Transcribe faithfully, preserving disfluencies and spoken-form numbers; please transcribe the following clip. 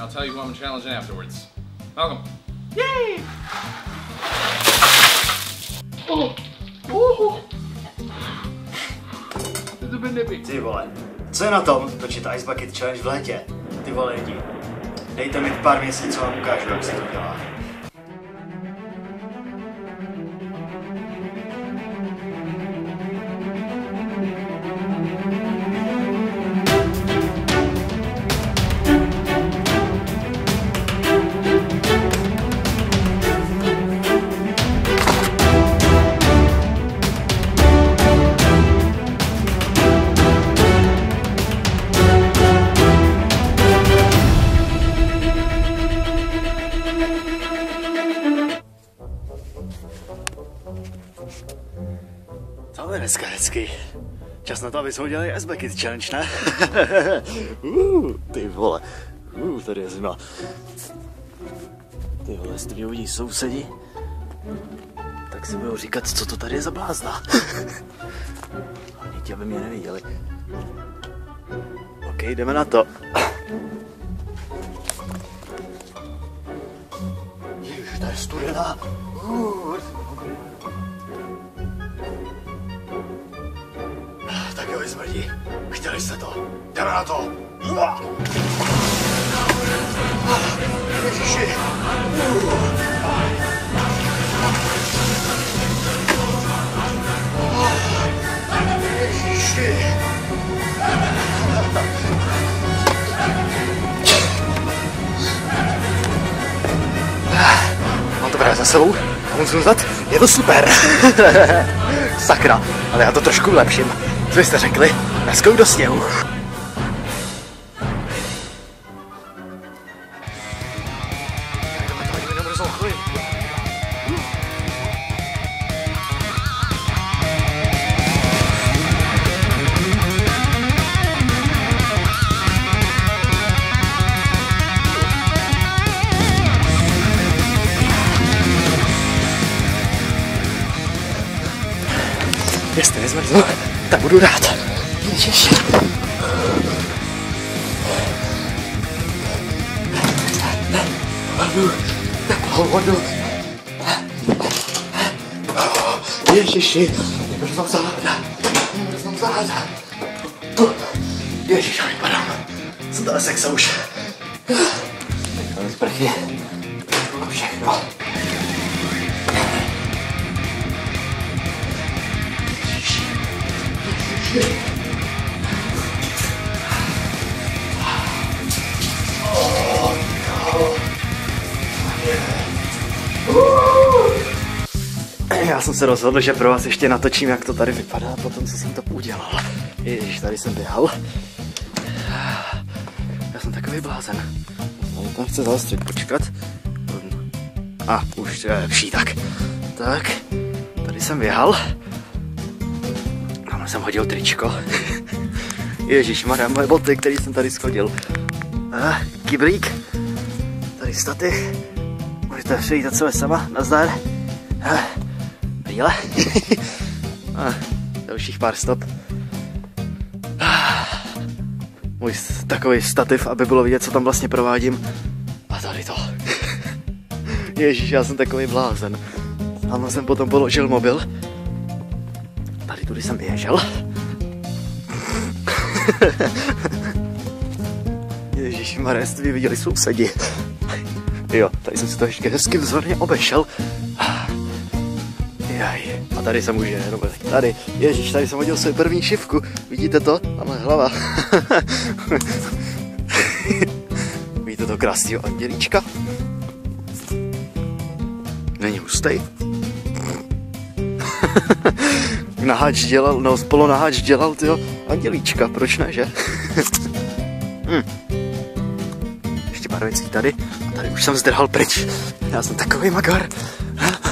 I'll tell you who I'm challenging afterwards. Malcolm. Yay! Oh! Oh! To by nippy. Ty vole, co je na tom točit Ice Bucket Challenge v létě? Ty vole lidi. Dejte mi pár měsíců a ukážu, jak se to dělá. To je dneska hezky. Čas na to, aby jsme udělali Ice Bucket Challenge, ne? uh, ty vole. Uh, tady je zima. Ty vole, jestli mě uvidí sousedi, tak si budou říkat, co to tady je za blázna. Hlavně ti, aby mě neviděli. OK, jdeme na to. Ježiš, ta je studená. Uh, Tak jo, smrdí. Chtěli jste to. Jdeme na to. Ježiši. Ježiši. Mám to právě za sebou a musím říct, je to super. Sakra, ale já to trošku lepším. Co jste řekli? Naskok do sněhu. Jestli nezmrzl, tak budu rád. Ježiši. Vodu, teplou vodu. Ježiši, nemrznou záda. Nemrznou záda. Ježiši, já vypadám. Jsem tady sexa už. Ale sprchy. A všechno. Já jsem se rozhodl, že pro vás ještě natočím, jak to tady vypadá po tom, co jsem to udělal. Ježiš, tady jsem běhal. Já jsem takový blázen. Tady tam chce zaostřit, počkat. A, už to je lepší, tak. Tak, tady jsem běhal. Tam jsem hodil tričko. Ježišmarja, moje boty, které jsem tady schodil. A, kyblík. Tady staty. Můžete přijít od sebe sama, nazdar. A, brýle. A, dalších pár stop. A, můj takový stativ, aby bylo vidět, co tam vlastně provádím. A tady to. Ježíš, já jsem takový blázen. Tam jsem potom položil mobil. Tady tudy jsem běžel. Ježišmarja, jestli by viděli sousedi. Jo, tady jsem si to ještě hezky vzorně obešel. Jaj, a tady jsem už jenom tady. Ježíš, tady jsem hodil svou první šivku. Vidíte to? Tamhle hlava. Vidíte to krásného andělíčka? Není hustej? Naháč dělal, no spolu naháč dělal, tyjo, andělíčka, proč ne, že? hm. Ještě pár věcí tady, a tady už jsem zdrhal pryč. Já jsem takový magor.